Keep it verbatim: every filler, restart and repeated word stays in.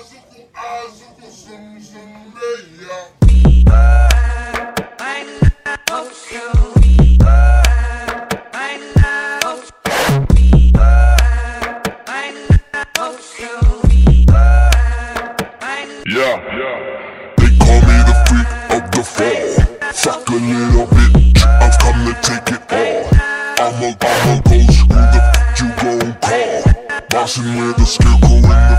Yeah, they call me the freak of the fall. Fuck a little bitch, I've come to take it all. I'm a, I'm a ghost, who the f*** you gon' call? Bossing with a scarecrow in the